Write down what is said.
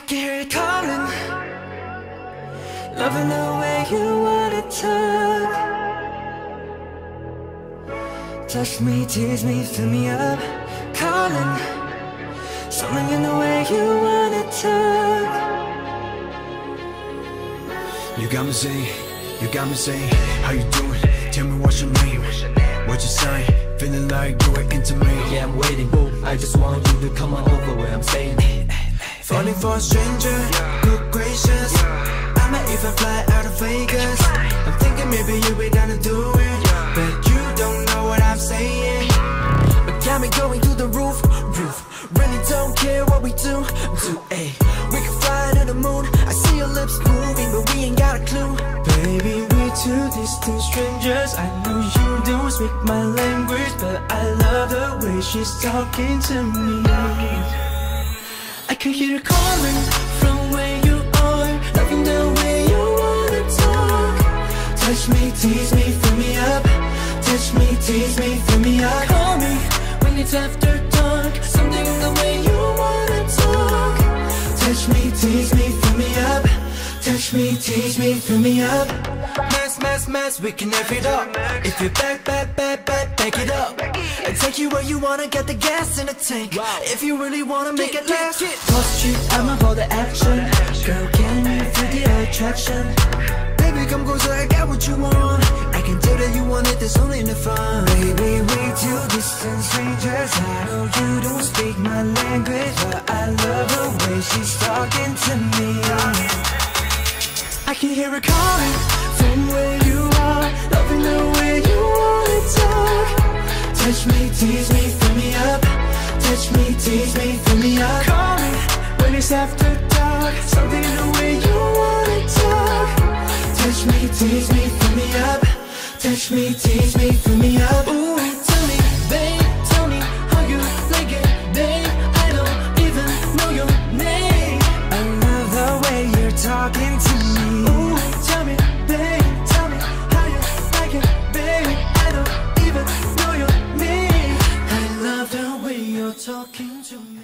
can hear it calling. Loving the way you wanna talk. Touch me, tease me, fill me up. Calling. Something in the way you wanna talk. You got me saying, how you doing? Tell me what's your name, what's your sign? Feeling like you were into me. Yeah, I'm waiting, I just want you to come on over where I'm staying. Falling for a stranger, good gracious. I might even fly out of Vegas. I'm thinking maybe you'll be down to do it, but you don't know what I'm saying. But got me going through the roof. Really don't care what we do, ayy. We can fly to the moon. I see your lips moving, but we ain't got a clue. Baby, we're two distant strangers. I know you don't speak my language, but I love the way she's talking to me. I can hear her calling from where you are. Loving the way you wanna talk. Touch me, tease me, fill me up. Touch me, tease me, fill me up. Call me when it's after dark. Something in the way you wanna talk. Touch me, tease me, fill me up. Touch me, tease me, fill me up. Mess, we can F it up. If you're back it up. And take you where you wanna, get the gas in the tank. If you really wanna make it last. Plus you, I'm about the action. Girl, can you feel the attraction? Baby, come closer, I got what you want. I can tell that you want it, that's only in the fun. Baby, we two distant strangers. I know you don't speak my language, but I love the way she's talking to me. I can hear her calling from where you are. Loving the way you wanna talk. Touch me, tease me, fill me up. Touch me, tease me, fill me up. Call me when it's after dark. Something in the way you wanna talk. Touch me, tease me, fill me up. Touch me, tease me, fill me up. Ooh, tell me, babe, tell me how you like it, babe. I don't even know your name. I love the way you're talking to me. Ooh, tell me, babe, tell me how you like it, babe. I don't even know your name. I love the way you're talking to me.